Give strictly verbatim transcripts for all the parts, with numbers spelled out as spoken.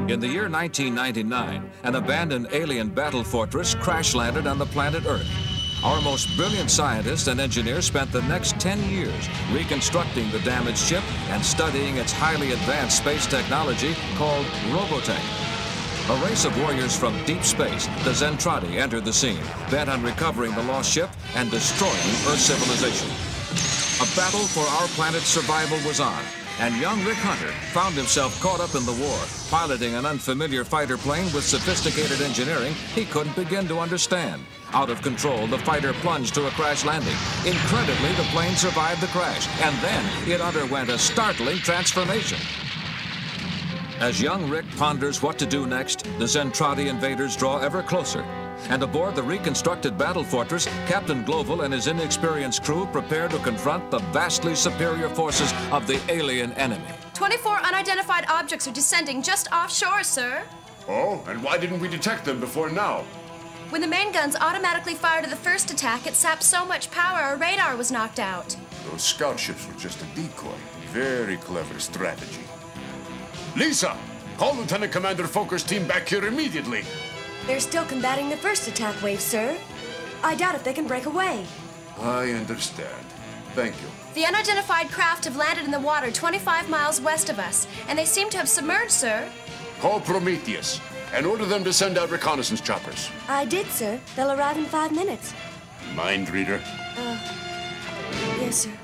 In the year nineteen ninety-nine, an abandoned alien battle fortress crash-landed on the planet Earth. Our most brilliant scientists and engineers spent the next ten years reconstructing the damaged ship and studying its highly advanced space technology called Robotech. A race of warriors from deep space, the Zentradi, entered the scene, bent on recovering the lost ship and destroying Earth civilization. A battle for our planet's survival was on, and young Rick Hunter found himself caught up in the war, piloting an unfamiliar fighter plane with sophisticated engineering he couldn't begin to understand. Out of control, the fighter plunged to a crash landing. Incredibly, the plane survived the crash, and then it underwent a startling transformation. As young Rick ponders what to do next, the Zentradi invaders draw ever closer. And aboard the reconstructed battle fortress, Captain Global and his inexperienced crew prepare to confront the vastly superior forces of the alien enemy. twenty-four unidentified objects are descending just offshore, sir. Oh, and why didn't we detect them before now? When the main guns automatically fired at the first attack, it sapped so much power our radar was knocked out. Those scout ships were just a decoy. Very clever strategy. Lisa, call Lieutenant Commander Foker's team back here immediately. They're still combating the first attack wave, sir. I doubt if they can break away. I understand. Thank you. The unidentified craft have landed in the water twenty-five miles west of us, and they seem to have submerged, sir. Call Prometheus and order them to send out reconnaissance choppers. I did, sir. They'll arrive in five minutes. Mind reader? Uh, yes, sir.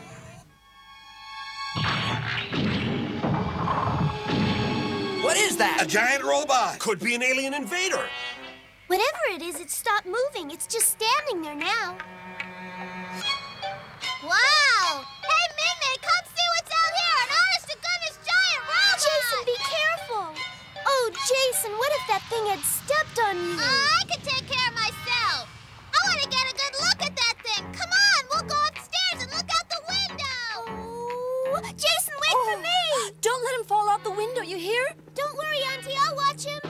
What is that? A giant robot. Could be an alien invader. Whatever it is, it stopped moving. It's just standing there now. Wow! Hey, Minnie, come see what's out here! An honest-to-goodness giant robot! Jason, be careful! Oh, Jason, what if that thing had stepped on you? Uh, I can take care of myself. I want to get a good look at that thing. Come on, we'll go upstairs and look out the window. Oh, Jason, wait oh, for me! Don't let him fall out the window, you hear? Don't worry, Auntie, I'll watch him.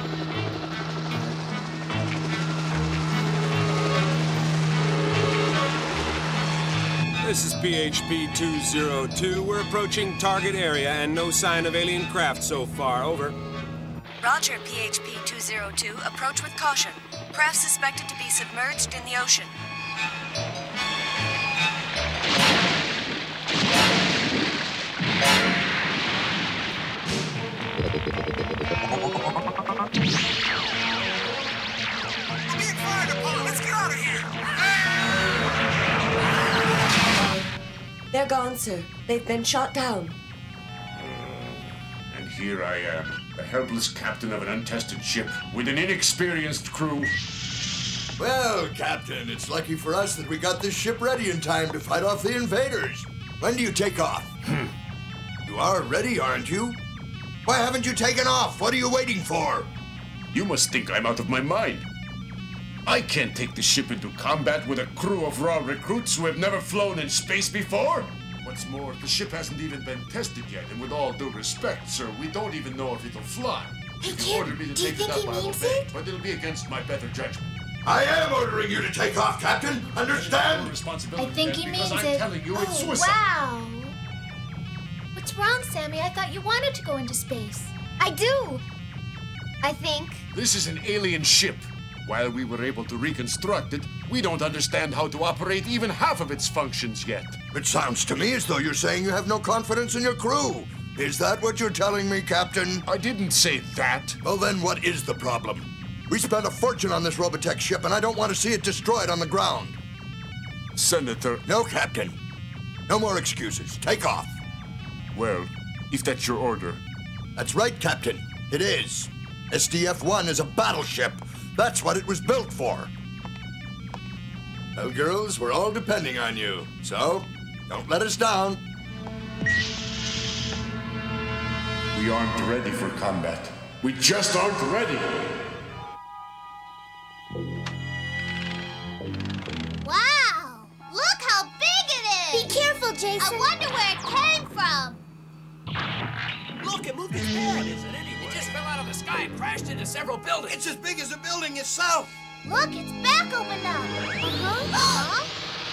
This is P H P two zero two. We're approaching target area and no sign of alien craft so far. Over. Roger, P H P two zero two. Approach with caution. Craft suspected to be submerged in the ocean. Being fired upon. Let's get out of here. They're gone, sir. They've been shot down. And here I am, the helpless captain of an untested ship with an inexperienced crew. Well, Captain, it's lucky for us that we got this ship ready in time to fight off the invaders. When do you take off? You are ready, aren't you? Why haven't you taken off? What are you waiting for? You must think I'm out of my mind. I can't take the ship into combat with a crew of raw recruits who have never flown in space before. What's more, the ship hasn't even been tested yet, and with all due respect, sir, we don't even know if it'll fly. Hey, You Kid, can order me to do you take think it up, he I'll means obey, it? but it'll be against my better judgment. I am ordering you to take off, Captain. Understand? Responsibility, I think then, he because means I'm it. telling you, it's Oh, suicide. wow. What's wrong, Sammy? I thought you wanted to go into space. I do. I think. This is an alien ship. While we were able to reconstruct it, we don't understand how to operate even half of its functions yet. It sounds to me as though you're saying you have no confidence in your crew. Is that what you're telling me, Captain? I didn't say that. Well, then what is the problem? We spent a fortune on this Robotech ship, and I don't want to see it destroyed on the ground. Senator. No, Captain. No more excuses. Take off. Well, if that's your order. That's right, Captain. It is. S D F one is a battleship. That's what it was built for. Well, girls, we're all depending on you. So, don't let us down. We aren't ready for combat. We just aren't ready. Wow! Look how big it is! Be careful, Jason. I wonder where it came from. Look, it moved its head. Is it anywhere? It just fell out of the sky and crashed into several buildings. It's as big as the building itself. Look, its back opened up. Uh-huh.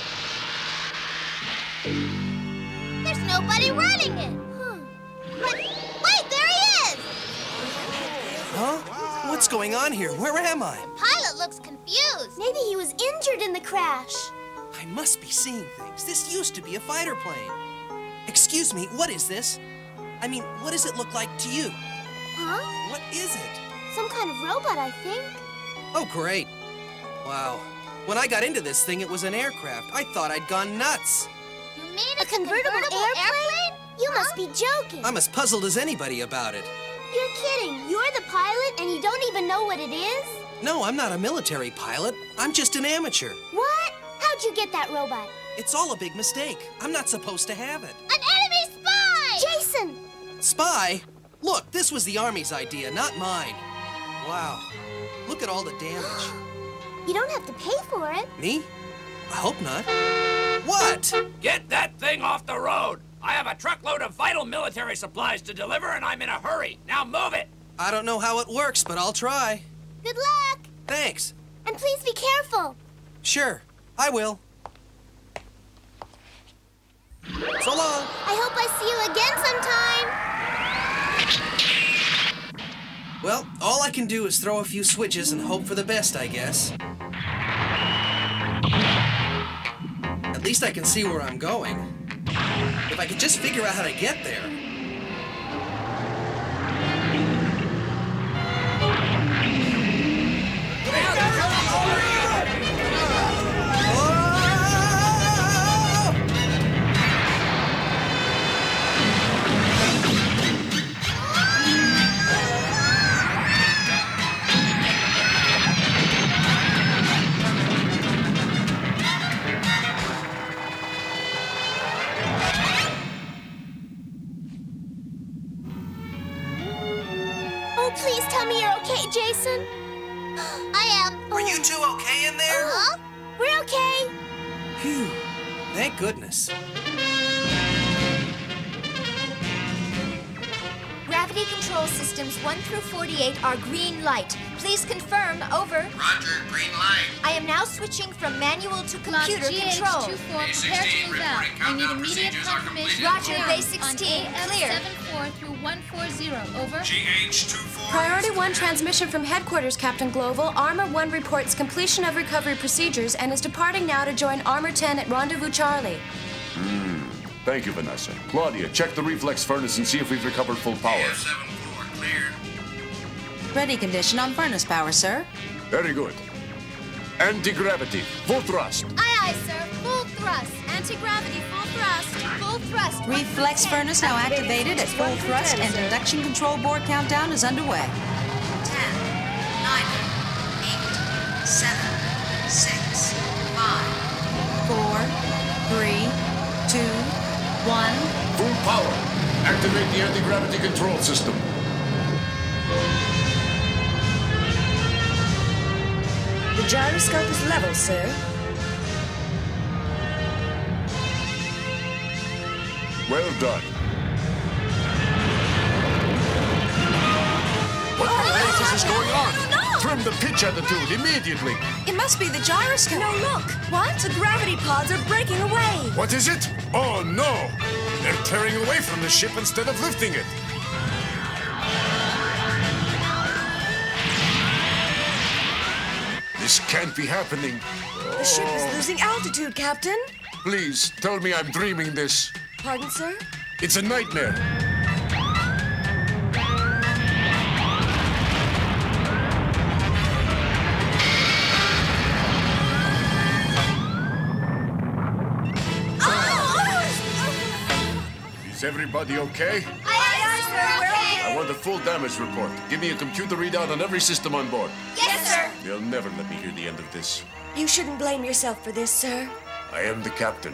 There's nobody running it. Huh. But, wait, there he is! Huh? What's going on here? Where am I? Pilot looks confused. Maybe he was injured in the crash. I must be seeing things. This used to be a fighter plane. Excuse me, what is this? I mean, what does it look like to you? Huh? What is it? Some kind of robot, I think. Oh, great. Wow. When I got into this thing, it was an aircraft. I thought I'd gone nuts. You mean a convertible, convertible airplane? airplane? You must be joking. I'm as puzzled as anybody about it. You're kidding. You're the pilot and you don't even know what it is? No, I'm not a military pilot. I'm just an amateur. What? How'd you get that robot? It's all a big mistake. I'm not supposed to have it. An enemy spy! Jason! Spy? Look, this was the Army's idea, not mine. Wow. Look at all the damage. You don't have to pay for it. Me? I hope not. What? Get that thing off the road! I have a truckload of vital military supplies to deliver and I'm in a hurry. Now move it! I don't know how it works, but I'll try. Good luck! Thanks. And please be careful. Sure, I will. So long. I hope I see you again sometime. Well, all I can do is throw a few switches and hope for the best, I guess. At least I can see where I'm going. If I could just figure out how to get there. Please tell me you're okay, Jason. I am. Are you two okay in there? Uh-huh. We're okay. Phew. Thank goodness. Gravity control systems one through forty-eight are green light. Please confirm. Over. Roger, green light. I am now switching from manual to computer G H control. twenty-four, prepare to move out. I need immediate confirmation. Roger, base sixteen, clear. seven four through one forty, over. G H twenty-four. Priority one transmission from headquarters, Captain Global. Armor one reports completion of recovery procedures and is departing now to join Armor ten at Rendezvous Charlie. Hmm. Thank you, Vanessa. Claudia, check the reflex furnace and see if we've recovered full power. Yeah, seventh floor, cleared. Ready condition on furnace power, sir. Very good. Anti-gravity, full thrust. Aye, aye, sir. Full thrust. Anti-gravity, full thrust. Full thrust. Reflex furnace now activated at full thrust and induction control board countdown is underway. ten, nine, eight, seven, six, five, four, three, two, one. Full power. Activate the anti-gravity control system. The gyroscope is level, sir. Well done. What the blazes is going on? No! Trim the pitch attitude immediately. It must be the gyroscope. No, look! What? The gravity pods are breaking away! What is it? Oh, no! They're tearing away from the ship instead of lifting it. This can't be happening. The ship is losing altitude, Captain. Please, tell me I'm dreaming this. Pardon, sir? It's a nightmare. Is everybody okay? Aye, aye, sir. We're okay. I want a full damage report. Give me a computer readout on every system on board. Yes, sir. They'll never let me hear the end of this. You shouldn't blame yourself for this, sir. I am the captain.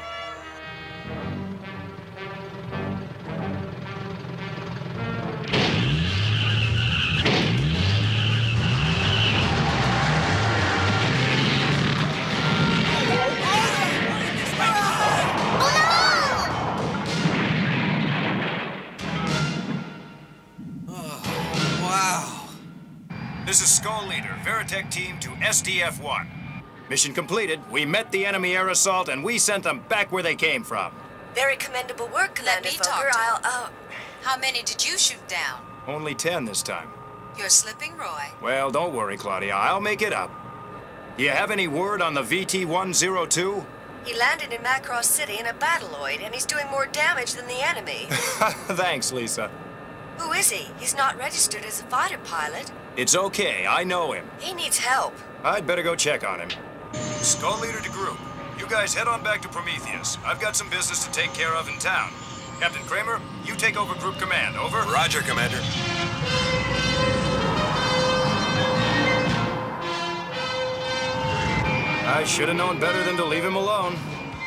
This is Skull Leader, Veritech team to S D F one. Mission completed. We met the enemy air assault and we sent them back where they came from. Very commendable work, Commander Let me Fokker. talk to I'll, him. uh... How many did you shoot down? Only ten this time. You're slipping, Roy. Well, don't worry, Claudia. I'll make it up. Do you have any word on the V T one oh two? He landed in Macross City in a battloid, and he's doing more damage than the enemy. Thanks, Lisa. Who is he? He's not registered as a fighter pilot. It's okay. I know him. He needs help. I'd better go check on him. Skull Leader to group. You guys head on back to Prometheus. I've got some business to take care of in town. Captain Kramer, you take over group command. Over. Roger, Commander. I should have known better than to leave him alone.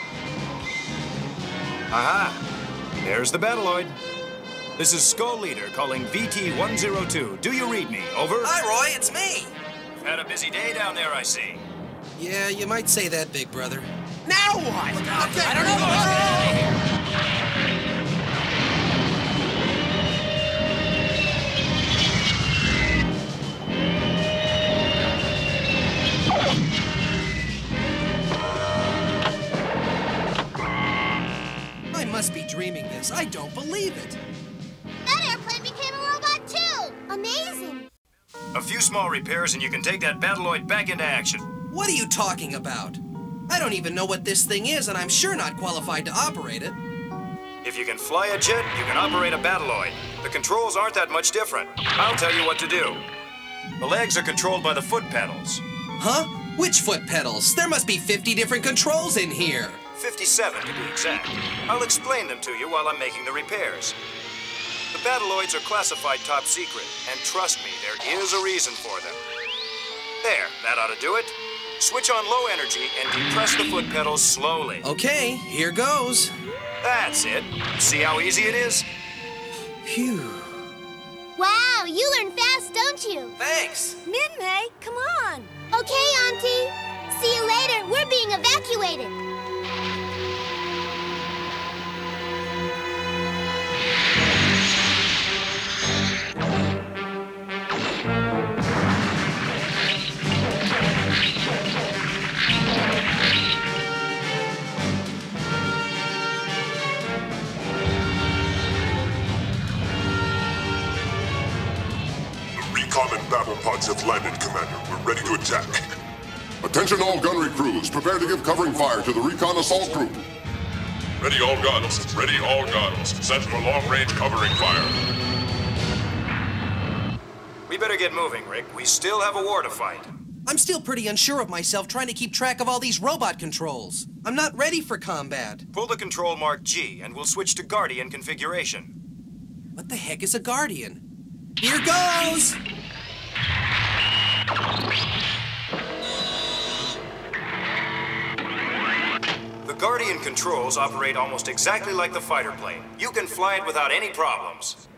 Aha! There's the battloid. This is Skull Leader calling V T one oh two. Do you read me? Over. Hi, Roy. It's me. You've had a busy day down there, I see. Yeah, you might say that, big brother. Now what? Okay. I don't know what's going on here. I must be dreaming this. I don't believe it. That airplane became a robot, too! Amazing! A few small repairs and you can take that battloid back into action. What are you talking about? I don't even know what this thing is, and I'm sure not qualified to operate it. If you can fly a jet, you can operate a battloid. The controls aren't that much different. I'll tell you what to do. The legs are controlled by the foot pedals. Huh? Which foot pedals? There must be fifty different controls in here. fifty-seven to be exact. I'll explain them to you while I'm making the repairs. The battloids are classified top secret, and trust me, there is a reason for them. There, that ought to do it. Switch on low energy and depress the foot pedals slowly. Okay, here goes. That's it. See how easy it is? Phew. Wow, you learn fast, don't you? Thanks. Min-May, come on. Okay, Auntie. See you later. We're being evacuated. Common battle pods have landed, Commander. We're ready to attack. Attention all gunnery crews. Prepare to give covering fire to the recon assault group. Ready all guns. Ready all guns. Set for long-range covering fire. We better get moving, Rick. We still have a war to fight. I'm still pretty unsure of myself trying to keep track of all these robot controls. I'm not ready for combat. Pull the control mark G, and we'll switch to Guardian configuration. What the heck is a Guardian? Here goes! The Guardian controls operate almost exactly like the fighter plane. You can fly it without any problems.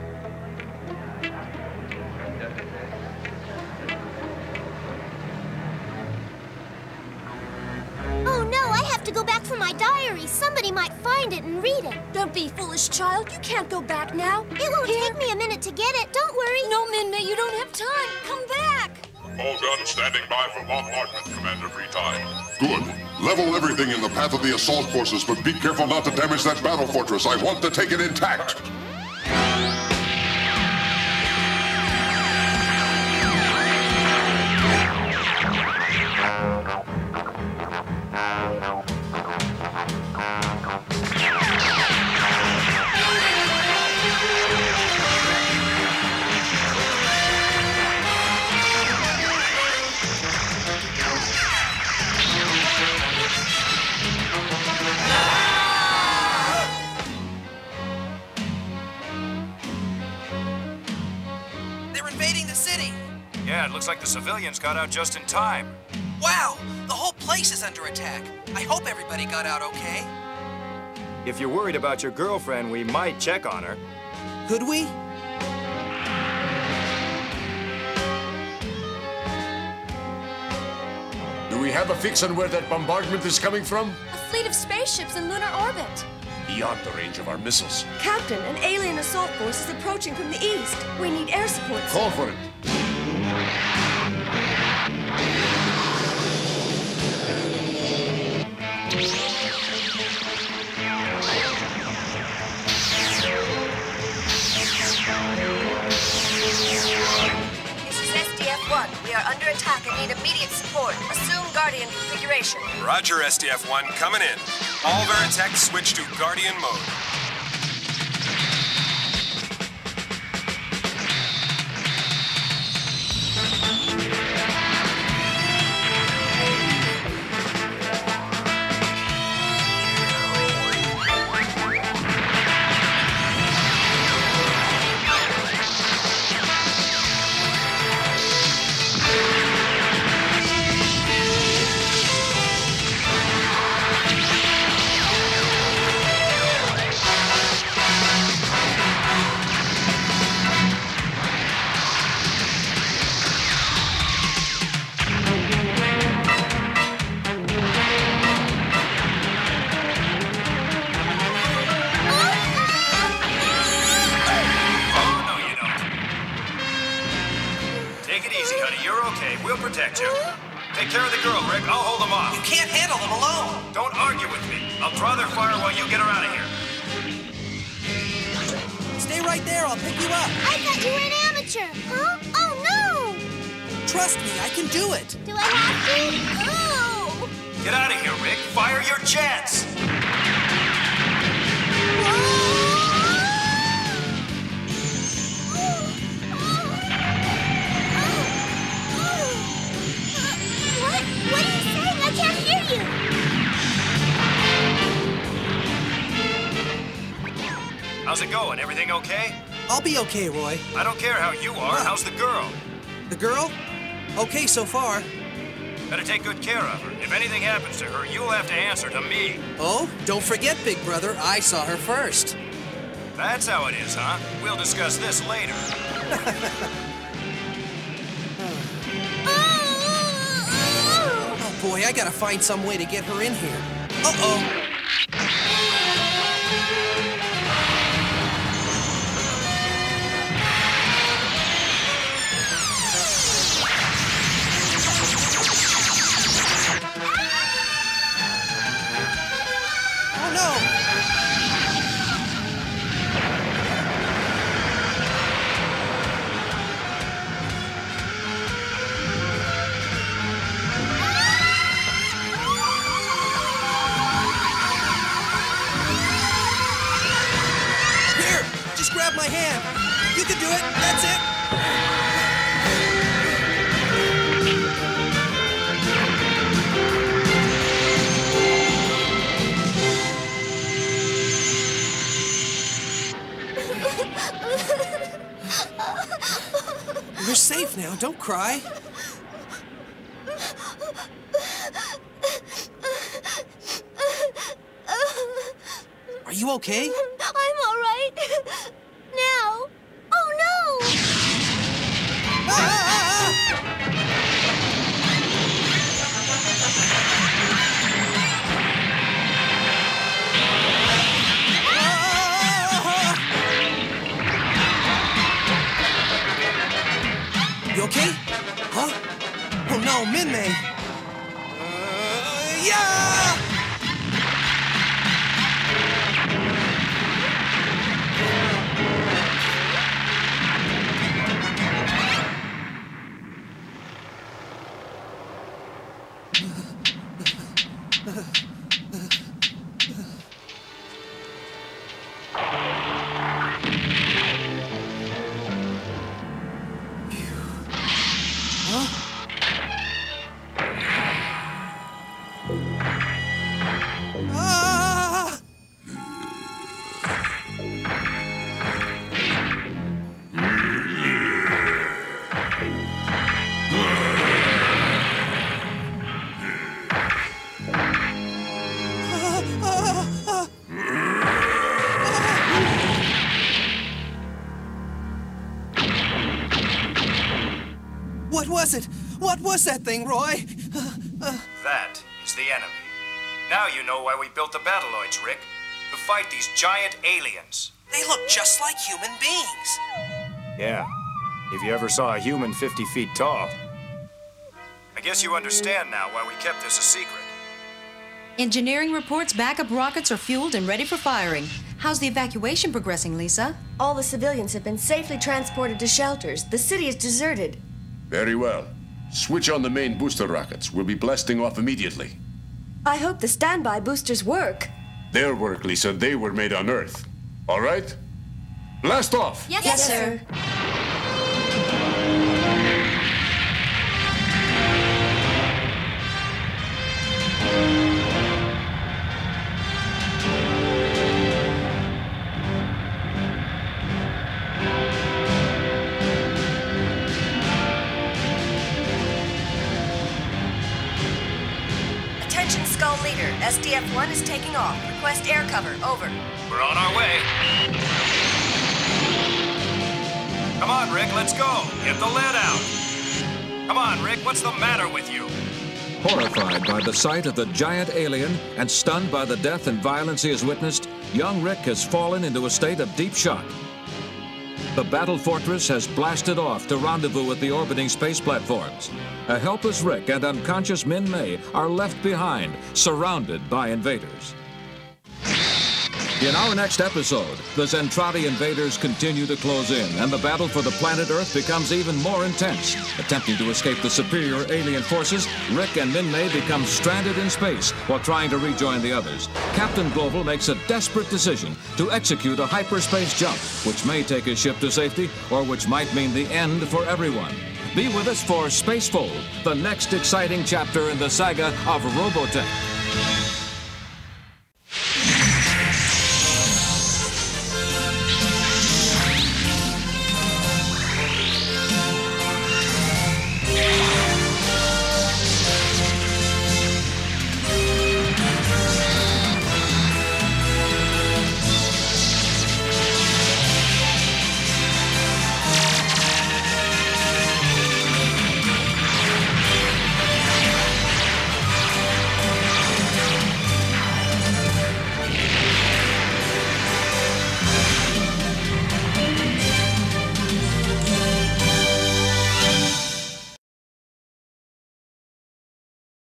Oh no, I have to go back for my diary. Somebody might find it and read it. Don't be foolish, child. You can't go back now. It won't Here. take me a minute to get it. Don't worry. No, Min-May, you don't have time. Come back. All guns standing by for bombardment, Commander. Free time. Good. Level everything in the path of the assault forces, but be careful not to damage that battle fortress. I want to take it intact. Yeah, it looks like the civilians got out just in time. Wow! The whole place is under attack. I hope everybody got out okay. If you're worried about your girlfriend, we might check on her. Could we? Do we have a fix on where that bombardment is coming from? A fleet of spaceships in lunar orbit. Beyond the range of our missiles. Captain, an alien assault force is approaching from the east. We need air support. Call for it. attack and need immediate support. Assume Guardian configuration. Roger, S D F one, coming in. All Veritech switch to Guardian mode. Take care of the girl, Rick. I'll hold them off. You can't handle them alone. Don't argue with me. I'll draw their fire while you get her out of here. Stay right there. I'll pick you up. I thought you were an amateur. Huh? Oh, no! Trust me, I can do it. Do I have to? Oh! Get out of here, Rick. Fire your jets. What are you saying? I can't hear you! How's it going? Everything okay? I'll be okay, Roy. I don't care how you are. How's the girl? The girl? Okay so far. Better take good care of her. If anything happens to her, you'll have to answer to me. Oh, don't forget, big brother, I saw her first. That's how it is, huh? We'll discuss this later. Boy, I gotta find some way to get her in here. Uh-oh. Oh, no! Grab my hand. You can do it. That's it. You're safe now. Don't cry. Are you okay? I'm all right. Now. Oh, no! You okay? Huh? Oh, no, Min-May. Uh, yeah! What was it? What was that thing, Roy? That is the enemy. Now you know why we built the Battloids, Rick. To fight these giant aliens. They look just like human beings. Yeah. If you ever saw a human fifty feet tall. I guess you understand now why we kept this a secret. Engineering reports backup rockets are fueled and ready for firing. How's the evacuation progressing, Lisa? All the civilians have been safely transported to shelters. The city is deserted. Very well. Switch on the main booster rockets. We'll be blasting off immediately. I hope the standby boosters work. Their work, Lisa. They were made on Earth. All right? Blast off! Yes, yes sir. Attention, Skull Leader. S D F one is taking off. Request air cover. Over. We're on our way. Come on, Rick, let's go. Get the lead out. Come on, Rick, what's the matter with you? Horrified by the sight of the giant alien and stunned by the death and violence he has witnessed, young Rick has fallen into a state of deep shock. The battle fortress has blasted off to rendezvous with the orbiting space platforms. A helpless Rick and unconscious Min May are left behind, surrounded by invaders. In our next episode, the Zentradi invaders continue to close in, and the battle for the planet Earth becomes even more intense. Attempting to escape the superior alien forces, Rick and Min May become stranded in space while trying to rejoin the others. Captain Global makes a desperate decision to execute a hyperspace jump, which may take his ship to safety, or which might mean the end for everyone. Be with us for Spacefold, the next exciting chapter in the saga of Robotech.